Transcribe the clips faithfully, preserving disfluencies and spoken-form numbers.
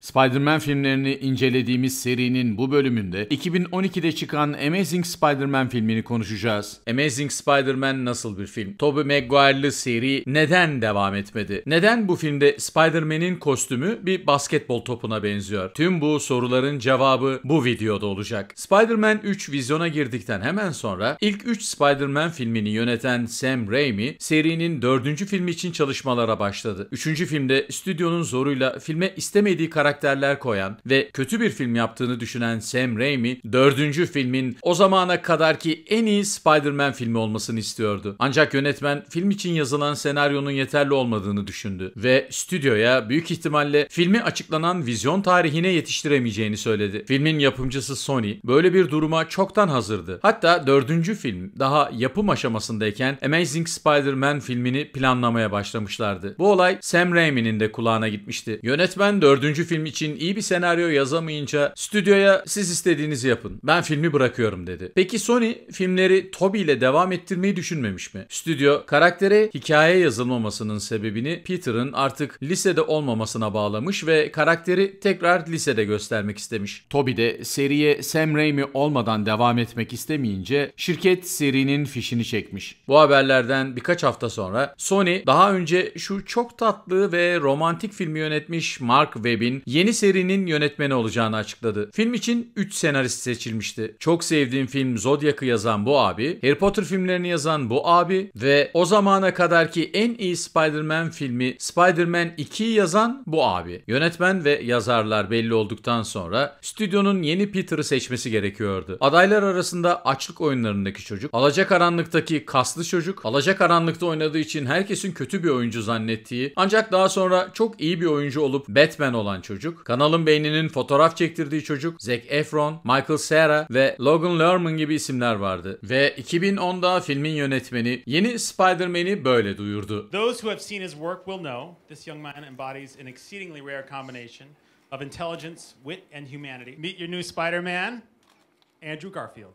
Spider-Man filmlerini incelediğimiz serinin bu bölümünde iki bin on ikide çıkan Amazing Spider-Man filmini konuşacağız. Amazing Spider-Man nasıl bir film? Tobey Maguire'lı seri neden devam etmedi? Neden bu filmde Spider-Man'in kostümü bir basketbol topuna benziyor? Tüm bu soruların cevabı bu videoda olacak. Spider-Man üç vizyona girdikten hemen sonra ilk üç Spider-Man filmini yöneten Sam Raimi serinin dördüncü filmi için çalışmalara başladı. üçüncü filmde stüdyonun zoruyla filme istemediği karakterler koyan ve kötü bir film yaptığını düşünen Sam Raimi, dördüncü filmin o zamana kadarki en iyi Spider-Man filmi olmasını istiyordu. Ancak yönetmen film için yazılan senaryonun yeterli olmadığını düşündü ve stüdyoya büyük ihtimalle filmi açıklanan vizyon tarihine yetiştiremeyeceğini söyledi. Filmin yapımcısı Sony böyle bir duruma çoktan hazırdı. Hatta dördüncü film daha yapım aşamasındayken Amazing Spider-Man filmini planlamaya başlamışlardı. Bu olay Sam Raimi'nin de kulağına gitmişti. Yönetmen dördüncü film için iyi bir senaryo yazamayınca stüdyoya siz istediğinizi yapın, ben filmi bırakıyorum dedi. Peki Sony filmleri Tobey ile devam ettirmeyi düşünmemiş mi? Stüdyo karaktere hikaye yazılmamasının sebebini Peter'ın artık lisede olmamasına bağlamış ve karakteri tekrar lisede göstermek istemiş. Tobey de seriye Sam Raimi olmadan devam etmek istemeyince şirket serinin fişini çekmiş. Bu haberlerden birkaç hafta sonra Sony daha önce şu çok tatlı ve romantik filmi yönetmiş Mark Webb'in yeni serinin yönetmeni olacağını açıkladı. Film için üç senarist seçilmişti. Çok sevdiğim film Zodiac'ı yazan bu abi, Harry Potter filmlerini yazan bu abi ve o zamana kadarki en iyi Spider-Man filmi Spider-Man ikiyi yazan bu abi. Yönetmen ve yazarlar belli olduktan sonra stüdyonun yeni Peter'ı seçmesi gerekiyordu. Adaylar arasında Açlık Oyunları'ndaki çocuk, Alacakaranlık'taki kaslı çocuk, Alacakaranlık'ta oynadığı için herkesin kötü bir oyuncu zannettiği ancak daha sonra çok iyi bir oyuncu olup Batman olan çocuk, kanalın beyninin fotoğraf çektirdiği çocuk, Zac Efron, Michael Cera ve Logan Lerman gibi isimler vardı. Ve iki bin onda filmin yönetmeni yeni Spider-Man'i böyle duyurdu. Those who have seen his work will know this young man embodies an exceedingly rare combination of intelligence, wit and humanity. Meet your new Spider-Man, Andrew Garfield.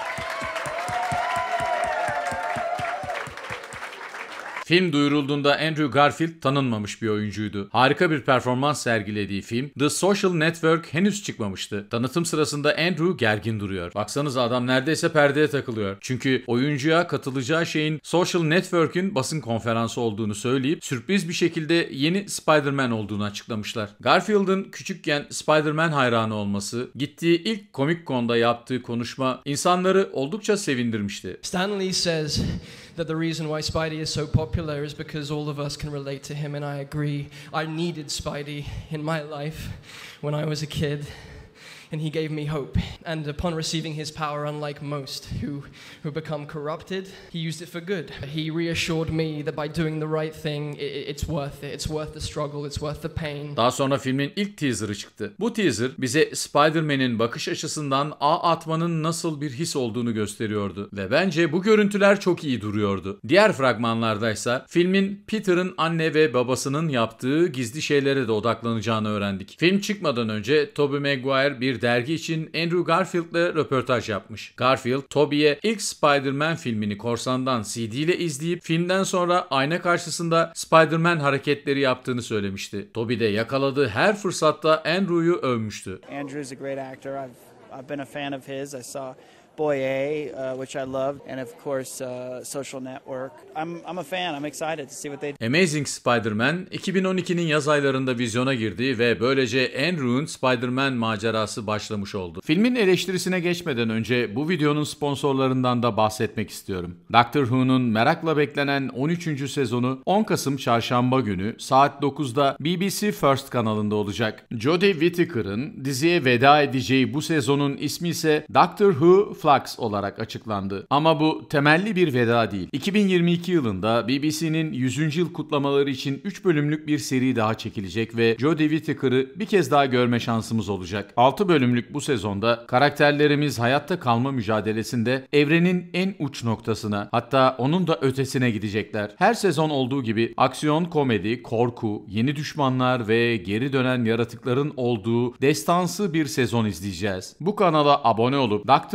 Film duyurulduğunda Andrew Garfield tanınmamış bir oyuncuydu. Harika bir performans sergilediği film The Social Network henüz çıkmamıştı. Tanıtım sırasında Andrew gergin duruyor. Baksanıza adam neredeyse perdeye takılıyor. Çünkü oyuncuya katılacağı şeyin Social Network'ün basın konferansı olduğunu söyleyip sürpriz bir şekilde yeni Spider-Man olduğunu açıklamışlar. Garfield'ın küçükken Spider-Man hayranı olması, gittiği ilk Comic Con'da yaptığı konuşma insanları oldukça sevindirmişti. Stan Lee says that the reason why Spidey is so popular is because all of us can relate to him, and I agree. I needed Spidey in my life when I was a kid, and he gave me hope. And upon receiving his power, unlike most who who become corrupted, he used it for good. He reassured me that by doing the right thing, it, it's worth it. It's worth the struggle, it's worth the pain. Daha sonra filmin ilk teaser'ı çıktı. Bu teaser bize Spider-Man'in bakış açısından ağ atmanın nasıl bir his olduğunu gösteriyordu. Ve bence bu görüntüler çok iyi duruyordu. Diğer fragmanlardaysa filmin Peter'ın anne ve babasının yaptığı gizli şeylere de odaklanacağını öğrendik. Film çıkmadan önce Tobey Maguire bir dergi için Andrew Garfield'la röportaj yapmış. Garfield, Tobey'e ilk Spider-Man filmini korsandan C D ile izleyip filmden sonra ayna karşısında Spider-Man hareketleri yaptığını söylemişti. Tobey de yakaladığı her fırsatta Andrew'yu övmüştü. Andrew's a great actor. I've I've been a fan of his. I saw Boy A, uh, which I loved, and of course uh, Social Network. I'm I'm a fan. I'm excited to see what they do. Amazing Spider-Man iki bin on ikinin yaz aylarında vizyona girdi ve böylece Andrew'un Spider-Man macerası başlamış oldu. Filmin eleştirisine geçmeden önce bu videonun sponsorlarından da bahsetmek istiyorum. Doctor Who'nun merakla beklenen on üçüncü sezonu on Kasım Çarşamba günü saat dokuzda B B C First kanalında olacak. Jodie Whittaker'ın diziye veda edeceği bu sezonun ismi ise Doctor Who Flux olarak açıklandı. Ama bu temelli bir veda değil. iki bin yirmi iki yılında B B C'nin yüzüncü yıl kutlamaları için üç bölümlük bir seri daha çekilecek ve Jodie Whittaker'ı bir kez daha görme şansımız olacak. altı bölümlük bu sezonda karakterlerimiz hayatta kalma mücadelesinde evrenin en uç noktasına, hatta onun da ötesine gidecekler. Her sezon olduğu gibi aksiyon, komedi, korku, yeni düşmanlar ve geri dönen yaratıkların olduğu destansı bir sezon izleyeceğiz. Bu kanala abone olup Doctor Who'yu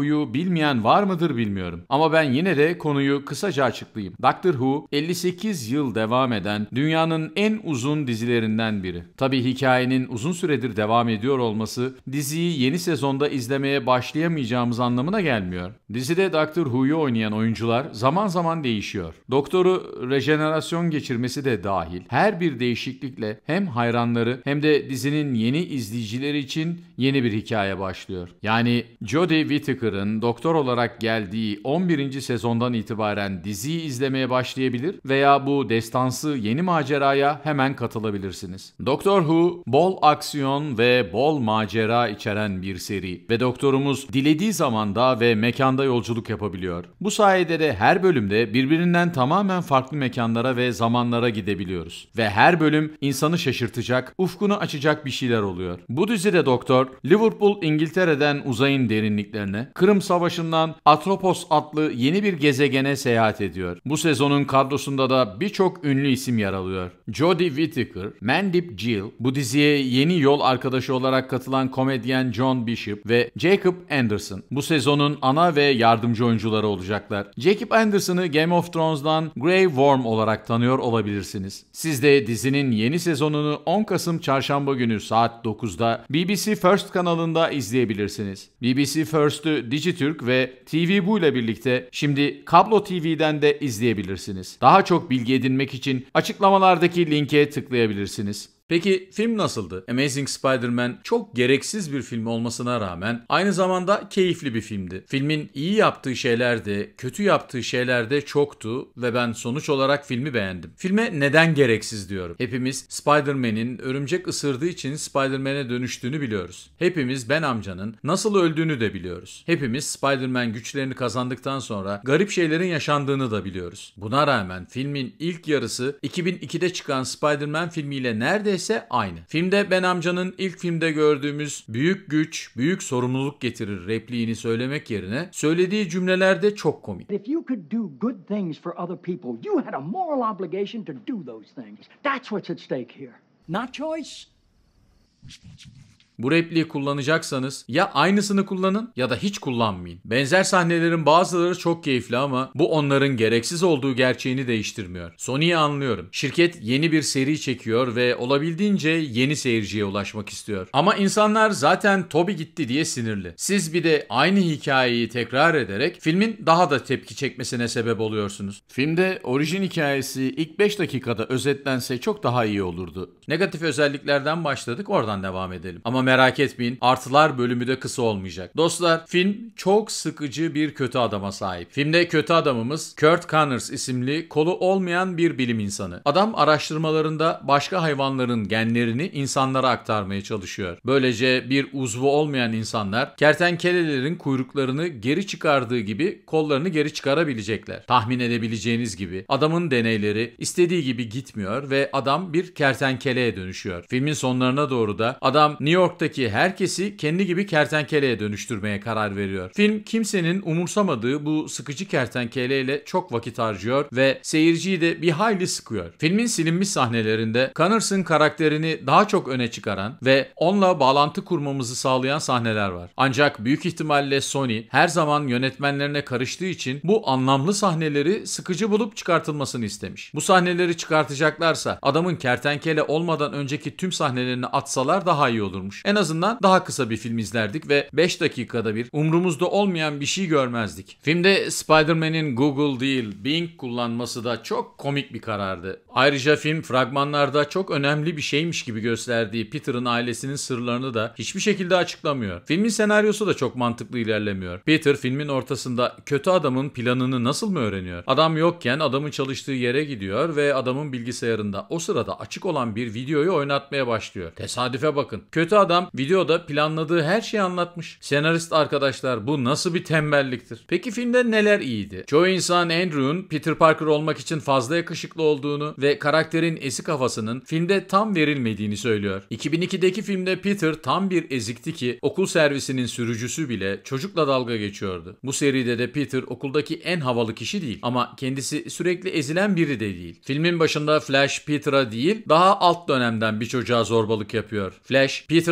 Who'yu bilmeyen var mıdır bilmiyorum. Ama ben yine de konuyu kısaca açıklayayım. Doctor Who elli sekiz yıl devam eden dünyanın en uzun dizilerinden biri. Tabii hikayenin uzun süredir devam ediyor olması diziyi yeni sezonda izlemeye başlayamayacağımız anlamına gelmiyor. Dizide Doctor Who'yu oynayan oyuncular zaman zaman değişiyor. Doktoru rejenerasyon geçirmesi de dahil. Her bir değişiklikle hem hayranları hem de dizinin yeni izleyicileri için yeni bir hikaye başlıyor. Yani Jodie Whittaker'ın doktor olarak geldiği on birinci sezondan itibaren diziyi izlemeye başlayabilir veya bu destansı yeni maceraya hemen katılabilirsiniz. Doctor Who bol aksiyon ve bol macera içeren bir seri ve doktorumuz dilediği zamanda ve mekanda yolculuk yapabiliyor. Bu sayede de her bölümde birbirinden tamamen farklı mekanlara ve zamanlara gidebiliyoruz. Ve her bölüm insanı şaşırtacak, ufkunu açacak bir şeyler oluyor. Bu dizide doktor, Liverpool, İngiltere'den uzayın derinliklerine, Kırım Savaşı'ndan Atropos adlı yeni bir gezegene seyahat ediyor. Bu sezonun kadrosunda da birçok ünlü isim yer alıyor. Jodie Whittaker, Mandip Gill, bu diziye yeni yol arkadaşı olarak katılan komedyen John Bishop ve Jacob Anderson bu sezonun ana ve yardımcı oyuncuları olacaklar. Jacob Anderson'ı Game of Thrones'dan Grey Worm olarak tanıyor olabilirsiniz. Siz de dizinin yeni sezonunu on Kasım Çarşamba günü saat dokuzda B B C First kanalında izleyebilirsiniz. B B C First'ü Digiturk ve T V Bu ile birlikte şimdi Kablo T V'den de izleyebilirsiniz. Daha çok bilgi edinmek için açıklamalardaki linke tıklayabilirsiniz. Peki film nasıldı? Amazing Spider-Man çok gereksiz bir film olmasına rağmen aynı zamanda keyifli bir filmdi. Filmin iyi yaptığı şeyler de, kötü yaptığı şeyler de çoktu ve ben sonuç olarak filmi beğendim. Filme neden gereksiz diyorum. Hepimiz Spider-Man'in örümcek ısırdığı için Spider-Man'e dönüştüğünü biliyoruz. Hepimiz Ben amcanın nasıl öldüğünü de biliyoruz. Hepimiz Spider-Man güçlerini kazandıktan sonra garip şeylerin yaşandığını da biliyoruz. Buna rağmen filmin ilk yarısı iki bin ikide çıkan Spider-Man filmiyle neredeyse ise aynı. Filmde Ben amcanın ilk filmde gördüğümüz büyük güç, büyük sorumluluk getirir repliğini söylemek yerine söylediği cümlelerde çok komik. If you could do good things for other people, you had a moral obligation to do those things. That's what's at stake here. Not choice. Bu repliği kullanacaksanız ya aynısını kullanın ya da hiç kullanmayın. Benzer sahnelerin bazıları çok keyifli ama bu onların gereksiz olduğu gerçeğini değiştirmiyor. Sony'yi anlıyorum. Şirket yeni bir seri çekiyor ve olabildiğince yeni seyirciye ulaşmak istiyor. Ama insanlar zaten Toby gitti diye sinirli. Siz bir de aynı hikayeyi tekrar ederek filmin daha da tepki çekmesine sebep oluyorsunuz. Filmde orijin hikayesi ilk beş dakikada özetlense çok daha iyi olurdu. Negatif özelliklerden başladık, oradan devam edelim. Ama merak etmeyin, artılar bölümü de kısa olmayacak. Dostlar, film çok sıkıcı bir kötü adama sahip. Filmde kötü adamımız Curt Connors isimli kolu olmayan bir bilim insanı. Adam araştırmalarında başka hayvanların genlerini insanlara aktarmaya çalışıyor. Böylece bir uzvu olmayan insanlar kertenkelelerin kuyruklarını geri çıkardığı gibi kollarını geri çıkarabilecekler. Tahmin edebileceğiniz gibi adamın deneyleri istediği gibi gitmiyor ve adam bir kertenkeleye dönüşüyor. Filmin sonlarına doğru da adam New York'taki herkesi kendi gibi kertenkeleye dönüştürmeye karar veriyor. Film kimsenin umursamadığı bu sıkıcı kertenkeleyle çok vakit harcıyor ve seyirciyi de bir hayli sıkıyor. Filmin silinmiş sahnelerinde Connors'ın karakterini daha çok öne çıkaran ve onunla bağlantı kurmamızı sağlayan sahneler var. Ancak büyük ihtimalle Sony her zaman yönetmenlerine karıştığı için bu anlamlı sahneleri sıkıcı bulup çıkartılmasını istemiş. Bu sahneleri çıkartacaklarsa adamın kertenkele olmadan önceki tüm sahnelerini atsalar daha iyi olurmuş. En azından daha kısa bir film izlerdik ve beş dakikada bir umrumuzda olmayan bir şey görmezdik. Filmde Spider-Man'in Google değil Bing kullanması da çok komik bir karardı. Ayrıca film fragmanlarda çok önemli bir şeymiş gibi gösterdiği Peter'ın ailesinin sırlarını da hiçbir şekilde açıklamıyor. Filmin senaryosu da çok mantıklı ilerlemiyor. Peter filmin ortasında kötü adamın planını nasıl mı öğreniyor? Adam yokken adamın çalıştığı yere gidiyor ve adamın bilgisayarında o sırada açık olan bir videoyu oynatmaya başlıyor. Tesadüfe bakın. Kötü adam videoda planladığı her şeyi anlatmış. Senarist arkadaşlar, bu nasıl bir tembelliktir? Peki filmde neler iyiydi? Çoğu insan Andrew'un Peter Parker olmak için fazla yakışıklı olduğunu ve karakterin esik havasının filmde tam verilmediğini söylüyor. iki bin ikideki filmde Peter tam bir ezikti ki okul servisinin sürücüsü bile çocukla dalga geçiyordu. Bu seride de Peter okuldaki en havalı kişi değil ama kendisi sürekli ezilen biri de değil. Filmin başında Flash Peter'a değil daha alt dönemden bir çocuğa zorbalık yapıyor. Flash Peter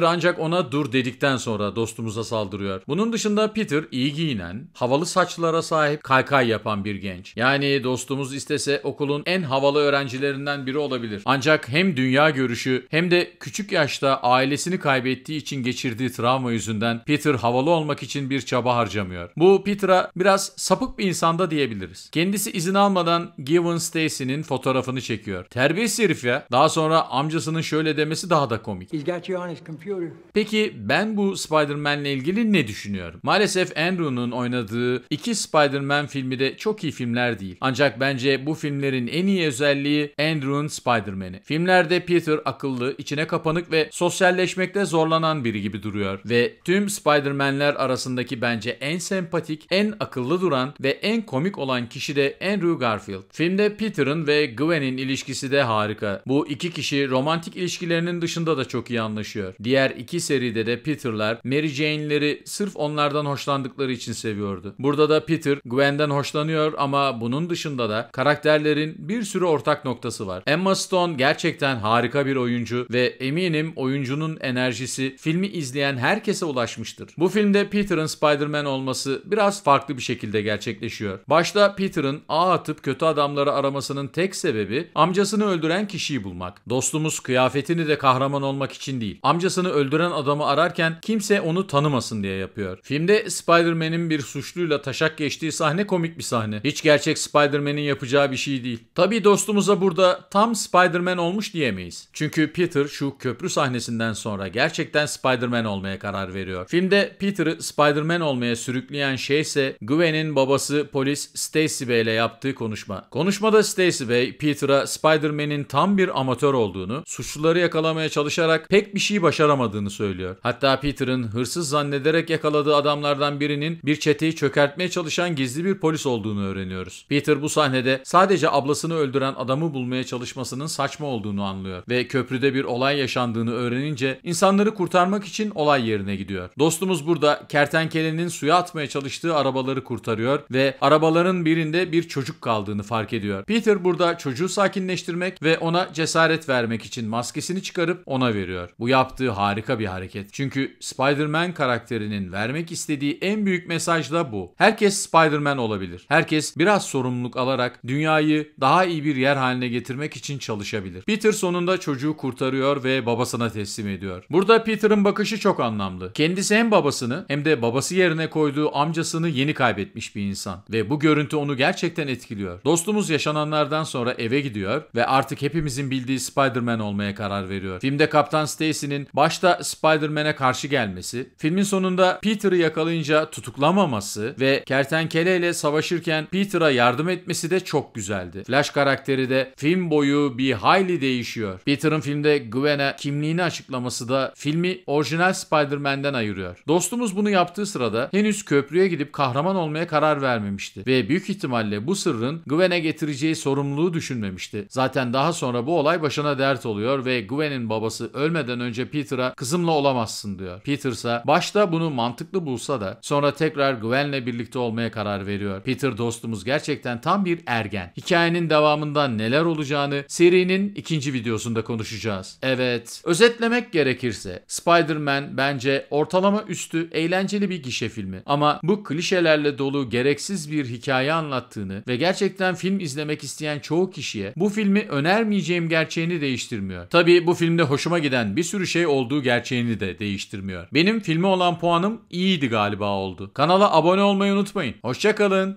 ancak ona dur dedikten sonra dostumuza saldırıyor. Bunun dışında Peter iyi giyinen, havalı saçlara sahip, kaykay yapan bir genç. Yani dostumuz istese okulun en havalı öğrencilerinden biri olabilir. Ancak hem dünya görüşü hem de küçük yaşta ailesini kaybettiği için geçirdiği travma yüzünden Peter havalı olmak için bir çaba harcamıyor. Bu Peter'a biraz sapık bir insanda diyebiliriz. Kendisi izin almadan Gwen Stacy'nin fotoğrafını çekiyor. Terbiyesiz herif ya. Daha sonra amcasının şöyle demesi daha da komik. He's got you on his computer. Peki ben bu Spider-Man'le ilgili ne düşünüyorum? Maalesef Andrew'nun oynadığı iki Spider-Man filmi de çok iyi filmler değil. Ancak bence bu filmlerin en iyi özelliği Andrew'un Spider-Man'i. Filmlerde Peter akıllı, içine kapanık ve sosyalleşmekte zorlanan biri gibi duruyor. Ve tüm Spider-Man'ler arasındaki bence en sempatik, en akıllı duran ve en komik olan kişi de Andrew Garfield. Filmde Peter'ın ve Gwen'in ilişkisi de harika. Bu iki kişi romantik ilişkilerinin dışında da çok iyi anlaşıyor. Diğer iki seride de Peter'lar Mary Jane'leri sırf onlardan hoşlandıkları için seviyordu. Burada da Peter Gwen'den hoşlanıyor ama bunun dışında da karakterlerin bir sürü ortak noktası var. Emma Stone gerçekten harika bir oyuncu ve eminim oyuncunun enerjisi filmi izleyen herkese ulaşmıştır. Bu filmde Peter'ın Spider-Man olması biraz farklı bir şekilde gerçekleşiyor. Başta Peter'ın ağ atıp kötü adamları aramasının tek sebebi amcasını öldüren kişiyi bulmak. Dostumuz kıyafetini de kahraman olmak için değil. Amcasını öldüren adamı ararken kimse onu tanımasın diye yapıyor. Filmde Spider-Man'in bir suçluyla taşak geçtiği sahne komik bir sahne. Hiç gerçek Spider-Man'in yapacağı bir şey değil. Tabii dostumuza burada tam Spider-Man olmuş diyemeyiz. Çünkü Peter şu köprü sahnesinden sonra gerçekten Spider-Man olmaya karar veriyor. Filmde Peter'ı Spider-Man olmaya sürükleyen şey ise Gwen'in babası polis Stacy Bey ile yaptığı konuşma. Konuşmada Stacy Bey Peter'a Spider-Man'in tam bir amatör olduğunu, suçluları yakalamaya çalışarak pek bir şey başaramadığını söylüyor. Hatta Peter'ın hırsız zannederek yakaladığı adamlardan birinin bir çeteyi çökertmeye çalışan gizli bir polis olduğunu öğreniyoruz. Peter bu sahnede sadece ablasını öldüren adamı bulmaya çalışmasının saçma olduğunu anlıyor ve köprüde bir olay yaşandığını öğrenince insanları kurtarmak için olay yerine gidiyor. Dostumuz burada kertenkelenin suya atmaya çalıştığı arabaları kurtarıyor ve arabaların birinde bir çocuk kaldığını fark ediyor. Peter burada çocuğu sakinleştirmek ve ona cesaret vermek için maskesini çıkarıp ona veriyor. Bu yaptığı harika bir hareket. Çünkü Spider-Man karakterinin vermek istediği en büyük mesaj da bu. Herkes Spider-Man olabilir. Herkes biraz sorumluluk alarak dünyayı daha iyi bir yer haline getirmek için çalışabilir. Peter sonunda çocuğu kurtarıyor ve babasına teslim ediyor. Burada Peter'ın bakışı çok anlamlı. Kendisi hem babasını hem de babası yerine koyduğu amcasını yeni kaybetmiş bir insan. Ve bu görüntü onu gerçekten etkiliyor. Dostumuz yaşananlardan sonra eve gidiyor ve artık hepimizin bildiği Spider-Man olmaya karar veriyor. Filmde Kaptan Stacy'nin başta Spider-Man'e karşı gelmesi, filmin sonunda Peter'ı yakalayınca tutuklamaması ve kertenkeleyle savaşırken Peter'a yardım etmesi de çok güzeldi. Flash karakteri de film boyu bir hayli değişiyor. Peter'ın filmde Gwen'e kimliğini açıklaması da filmi orijinal Spider-Man'den ayırıyor. Dostumuz bunu yaptığı sırada henüz köprüye gidip kahraman olmaya karar vermemişti ve büyük ihtimalle bu sırrın Gwen'e getireceği sorumluluğu düşünmemişti. Zaten daha sonra bu olay başına dert oluyor ve Gwen'in babası ölmeden önce Peter'a kızımla olamazsın diyor. Peter ise başta bunu mantıklı bulsa da sonra tekrar Gwen'le birlikte olmaya karar veriyor. Peter dostumuz gerçekten tam bir ergen. Hikayenin devamında neler olacağını serinin ikinci videosunda konuşacağız. Evet, özetlemek gerekirse Spider-Man bence ortalama üstü eğlenceli bir gişe filmi. Ama bu klişelerle dolu gereksiz bir hikaye anlattığını ve gerçekten film izlemek isteyen çoğu kişiye bu filmi önermeyeceğim gerçeğini değiştirmiyor. Tabii bu filmde hoşuma giden bir sürü şey olduğu gerçeğini de değiştirmiyor. Benim filme olan puanım iyiydi galiba oldu. Kanala abone olmayı unutmayın. Hoşça kalın.